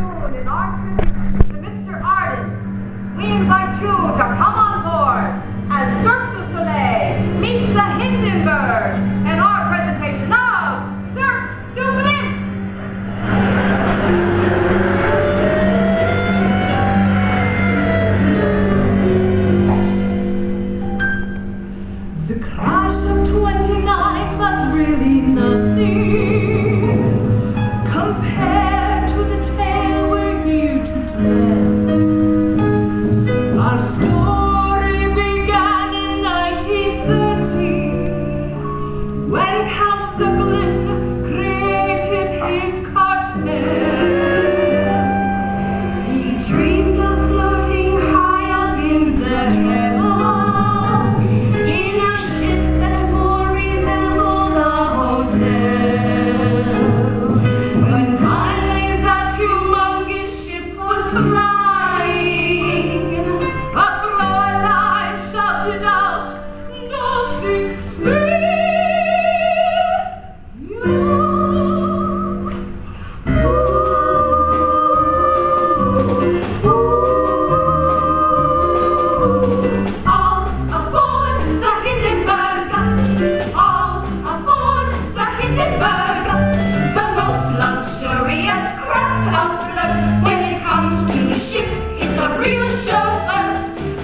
afternoon in our tribute to Mr. Arden, we invite you to come on board as Cirque du Soleil meets the Hindenburg in our presentation of Cirque du Blimp. The crash of 29 was really nothing compared to the tale we're here to tell. Our story began in 1930 when Count Blimp created his cartel. He dreamed of floating high up in the heavens in a ship that more resembled a hotel. When finally that humongous ship was flying, a Fräulein shouted out, "Das ist mir!" Ships, it's a real show, but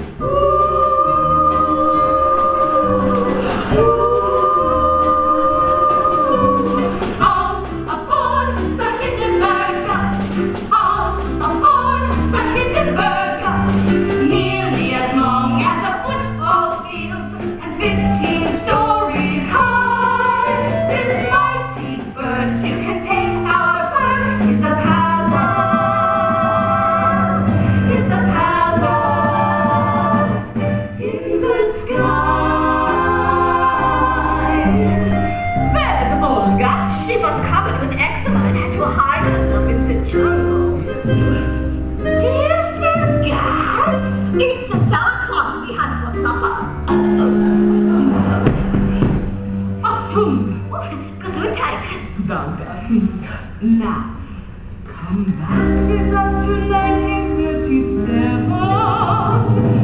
all aboard the Hindenburg, all aboard the Hindenburg, nearly as long as a football field and 15 stories high. This mighty bird you can take our bird is a palace. It's a palace in the sky. There's Olga. She was covered with eczema and had to hide herself in the jungle. Do you smell gas? It's the sauerkraut we had for supper. Achtung! Gesundheit. Danke. Now, come back with us to 1937.